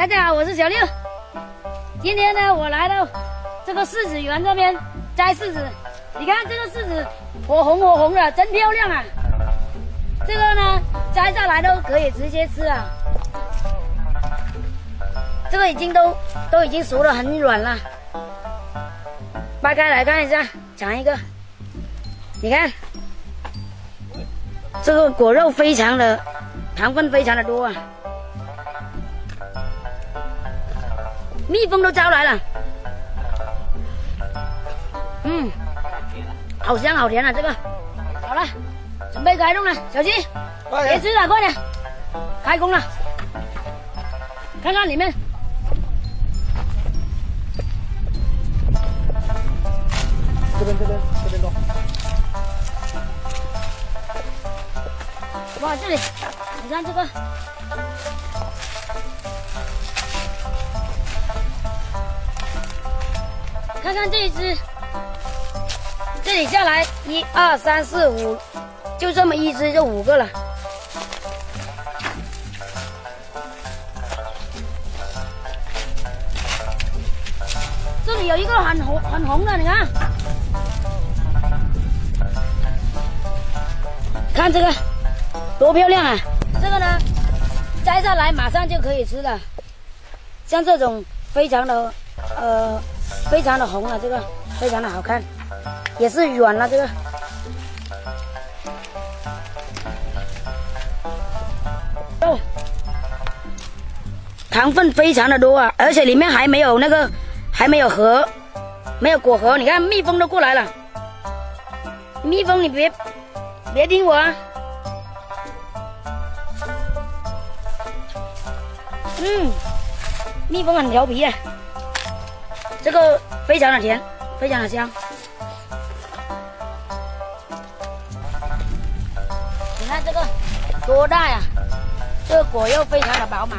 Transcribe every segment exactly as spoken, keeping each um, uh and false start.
大家好，我是小六。今天呢，我来到这个柿子园这边摘柿子。你看这个柿子火红火红的，真漂亮啊！这个呢，摘下来都可以直接吃啊。这个已经都都已经熟了，很软了。掰开来看一下，尝一个。你看，这个果肉非常的糖分非常的多啊。蜜蜂都招来了，嗯，好香好甜啊！这个好了，准备开动了，小鸡，别吃了，快点，开工了，看看里面， 这边这边这边多， 哇，这里，你看这个。看看这一只，这里下来一二三四五，就这么一只就五个了。这里有一个很红很红的，你看，看这个多漂亮啊！这个呢，摘下来马上就可以吃了。像这种非常的呃。非常的红了，这个非常的好看，也是软了这个。哦，糖分非常的多啊，而且里面还没有那个还没有核，没有果核。你看蜜蜂都过来了，蜜蜂你别别听我啊。嗯，蜜蜂很调皮啊。这个非常的甜，非常的香。你看这个多大呀！这个果肉非常的饱满。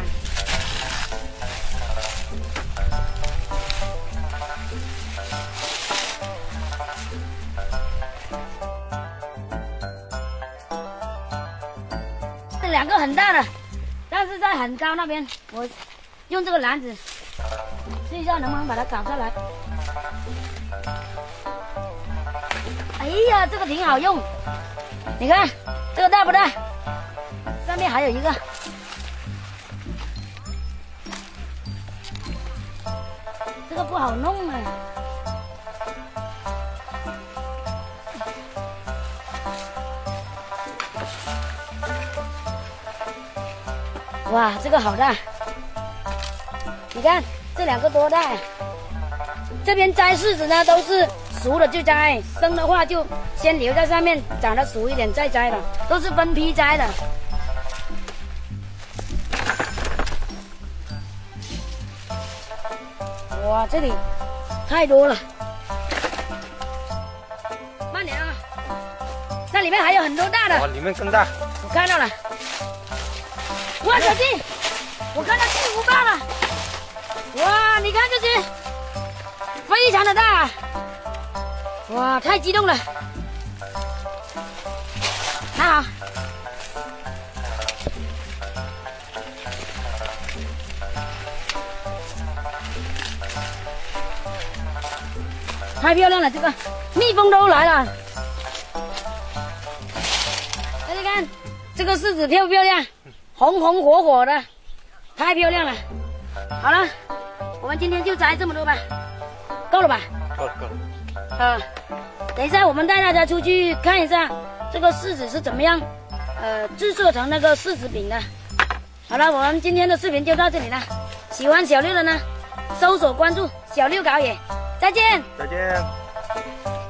这两个很大的，但是在很高那边，我用这个篮子。试一下能不能把它搞下来。哎呀，这个挺好用，你看这个大不大？上面还有一个。这个不好弄啊。哇，这个好大！你看。这两个多大呀？这边摘柿子呢，都是熟了就摘，生的话就先留在上面，长得熟一点再摘了，都是分批摘的。哇，这里太多了，慢点啊！那里面还有很多大的。 哇，里面更大。 我看到了。哇，小鸡，我看到巨无霸了。哇，你看这只，非常的大，哇，太激动了，还好，太漂亮了，这个蜜蜂都来了，大家看这个柿子漂不漂亮？红红火火的，太漂亮了。好了。我们今天就摘这么多吧，够了吧？ 够了够了。 啊，等一下我们带大家出去看一下这个柿子是怎么样，呃，制作成那个柿子饼的。好了，我们今天的视频就到这里了。喜欢小六的呢，搜索关注小六搞野，再见。 再见。